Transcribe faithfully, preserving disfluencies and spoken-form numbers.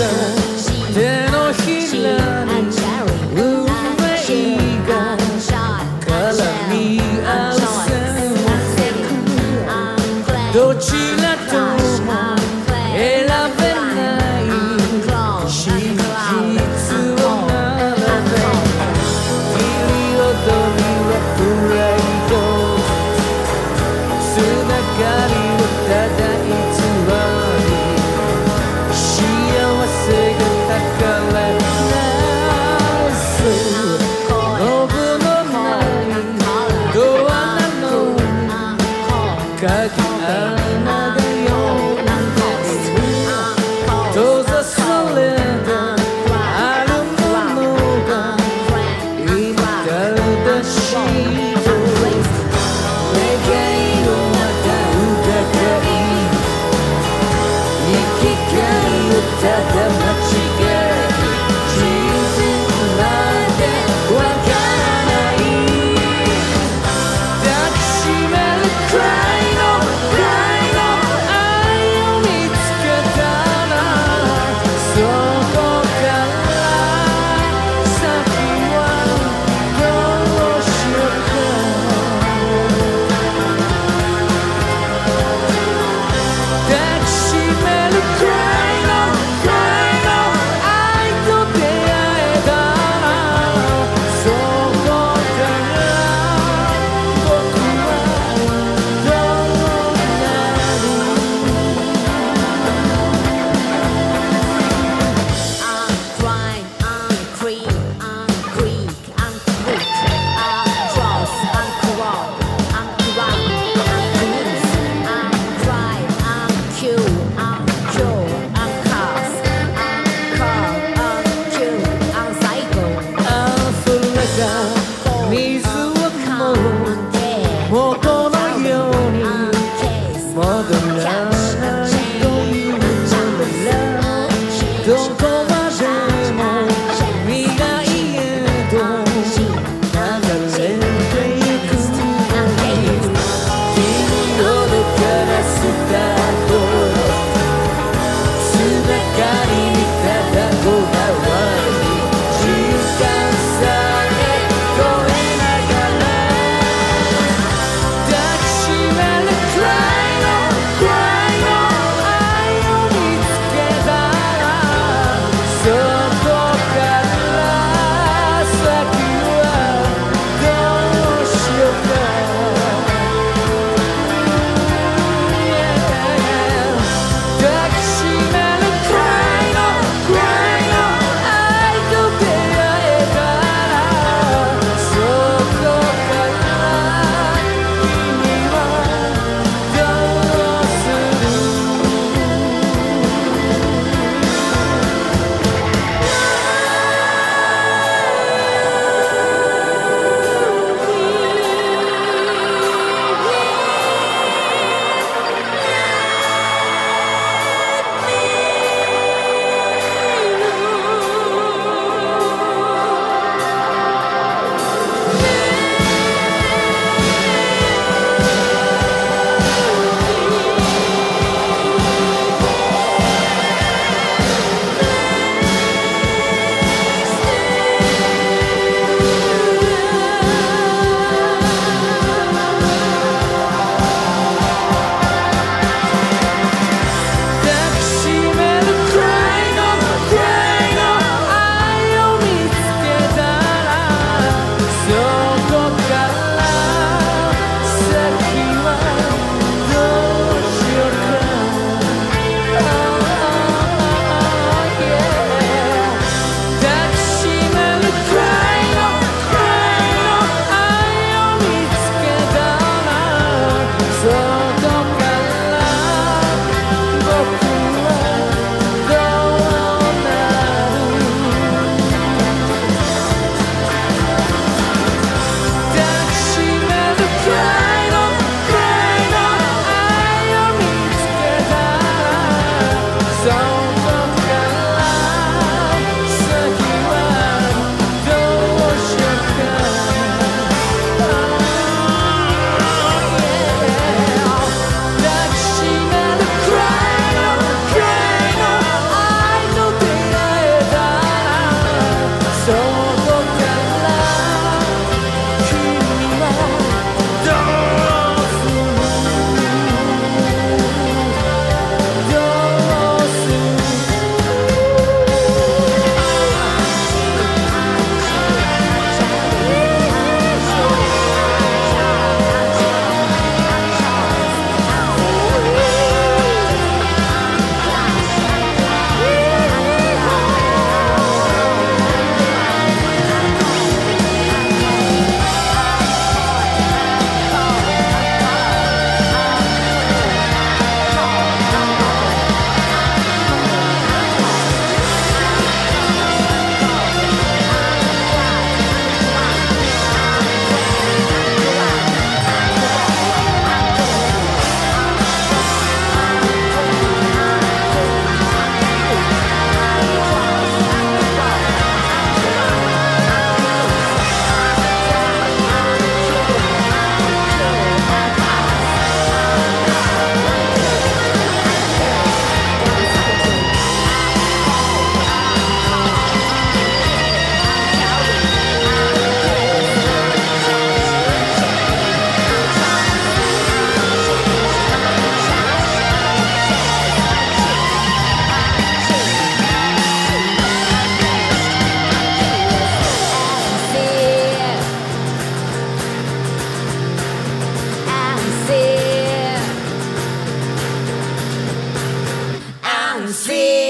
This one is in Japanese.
手のひらに運命が絡み合う線どちらとも選べない真実を並べ彩りはプライドつながりをただ偽り幸せが宝なすノブのないドアなのに鍵穴がよ閉ざされたあるものが今正しいと願いをまた疑い生きがいをただ間違い自分までわからない抱きしめるくらいのくらいの愛を見つけたらそこから先はどうしようか抱きしめるくらいのくらいの愛と出会えたらそこから僕はどうなる I'm crying, I'm cream, I'm creek, I'm quick, I'm cross, I'm crawl, I'm crying, I'm cruise, I'm cry, I'm cute, I'm cure, I'm cast, I'm car, I'm cute, I'm psycho, 溢れた水はもう元のように I'm case, 戻らないというならどこまでも未来へと流れてゆく君のどからスタートつながりにただこだわり時間さえ越えながら抱きしめるくらいのくらい I'm free